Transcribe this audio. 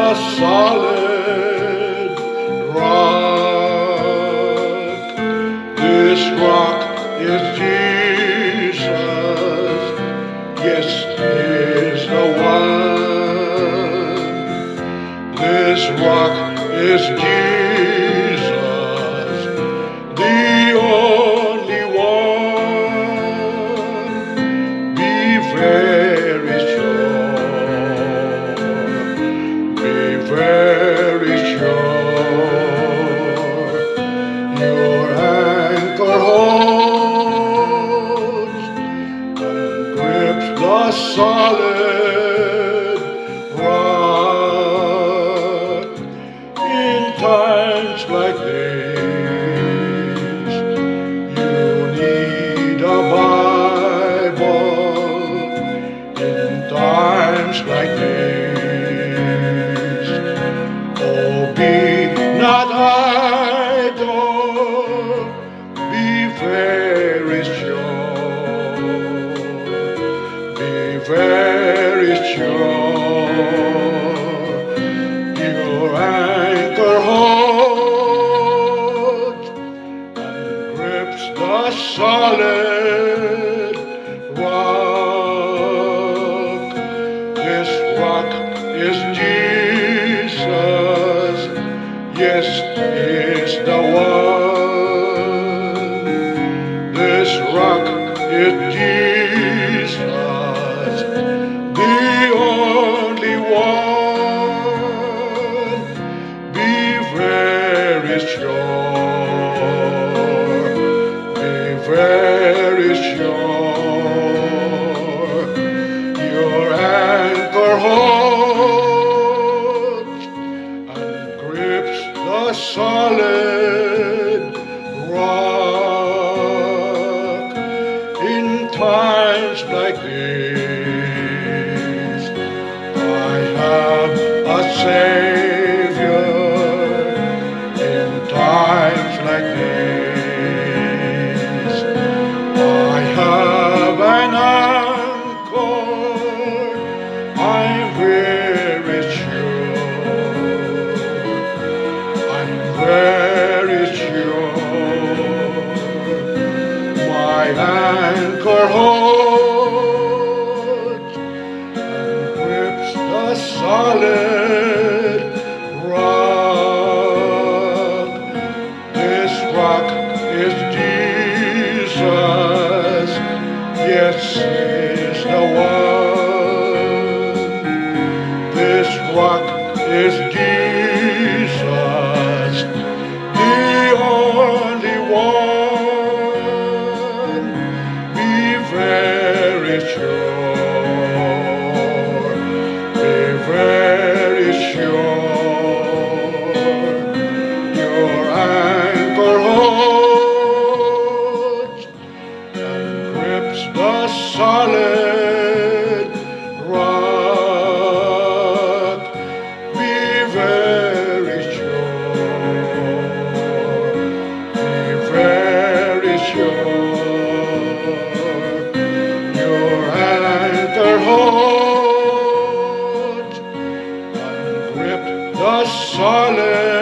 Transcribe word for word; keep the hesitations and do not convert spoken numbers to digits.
the solid rock. This rock is Jesus. Yes, He's the one. This rock is Jesus, the only one. Be very sure, be very sure, your anchor holds and grips the solid rock. In times like these, you need a Bible. In times like these, oh, be not idle, be very sure, be very sure, your anchor holds and grips the solid rock. This rock is Jesus, yes, He's the one. This rock is Jesus, the only one. Be very sure, be very sure, your anchor holds and grips the solid rock. In times like these, I have a Savior. In times like these, I have an anchor. I'm very sure, I'm very sure, my anchor holds and grips the solid rock. This rock is Jesus, yes, He's the one. This rock is Jesus, the only one. Be very sure, be very sure, your anchor holds and grips the solid rock. Be very sure, be very sure, your anchor holds and grips the solid